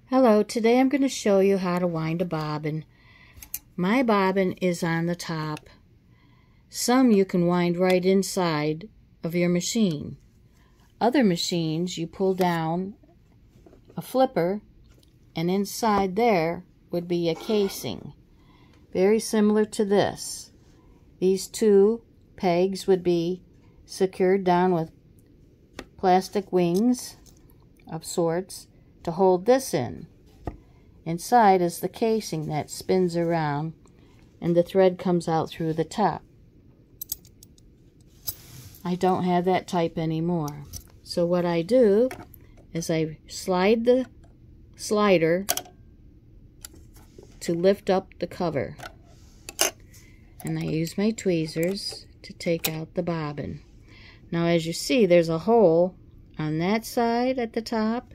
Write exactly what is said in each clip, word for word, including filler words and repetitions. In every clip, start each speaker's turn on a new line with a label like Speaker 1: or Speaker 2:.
Speaker 1: Hello, today I'm going to show you how to wind a bobbin. My bobbin is on the top. Some you can wind right inside of your machine. Other machines you pull down a flipper and inside there would be a casing. Very similar to this. These two pegs would be secured down with plastic wings of sorts to hold this in. Inside is the casing that spins around and the thread comes out through the top. I don't have that type anymore. So what I do is I slide the slider to lift up the cover. And I use my tweezers to take out the bobbin. Now as you see, there's a hole on that side at the top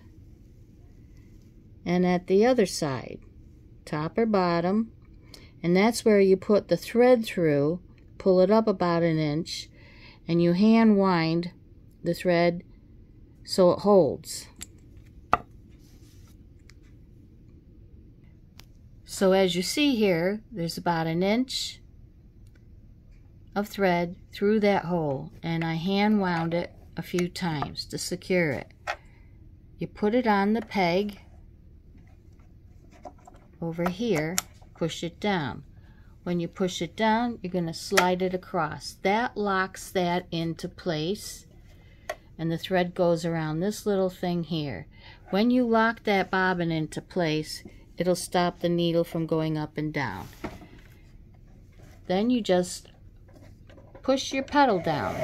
Speaker 1: and at the other side, top or bottom, and that's where you put the thread through, pull it up about an inch, and you hand wind the thread so it holds. So as you see here, there's about an inch of thread through that hole, and I hand wound it a few times to secure it. You put it on the peg over here, push it down. When you push it down, you're going to slide it across. That locks that into place, and the thread goes around this little thing here. When you lock that bobbin into place, it'll stop the needle from going up and down. Then you just push your pedal down.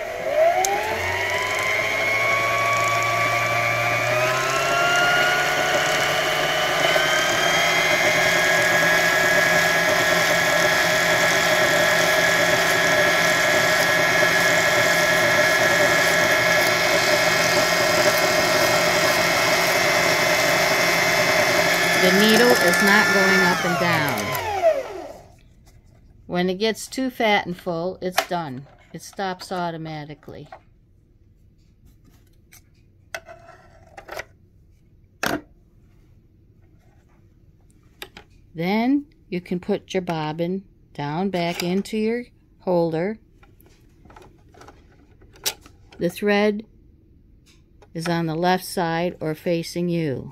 Speaker 1: The needle is not going up and down. When it gets too fat and full, it's done. It stops automatically. Then you can put your bobbin down back into your holder. The thread is on the left side or facing you.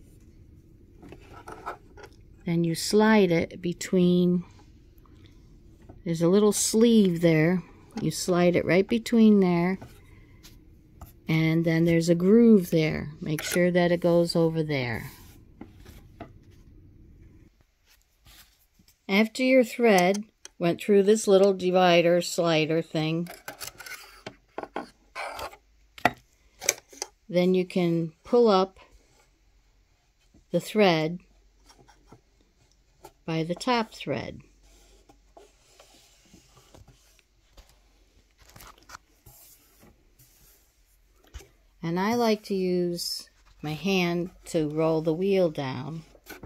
Speaker 1: Then you slide it between, there's a little sleeve there, you slide it right between there, and then there's a groove there. Make sure that it goes over there. After your thread went through this little divider slider thing, then you can pull up the thread by the top thread. And I like to use my hand to roll the wheel down.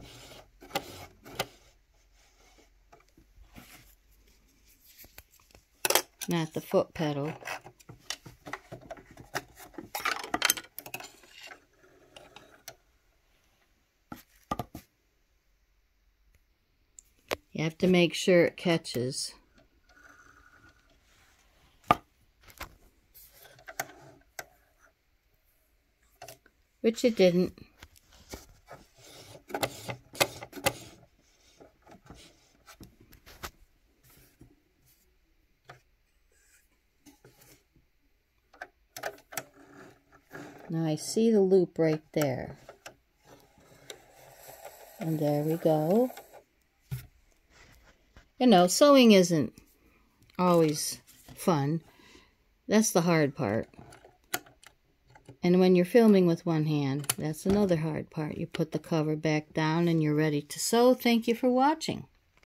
Speaker 1: Not the foot pedal. You have to make sure it catches. Which it didn't. Now I see the loop right there. And there we go. You know, sewing isn't always fun. That's the hard part. And when you're filming with one hand, that's another hard part. You put the cover back down and you're ready to sew. Thank you for watching.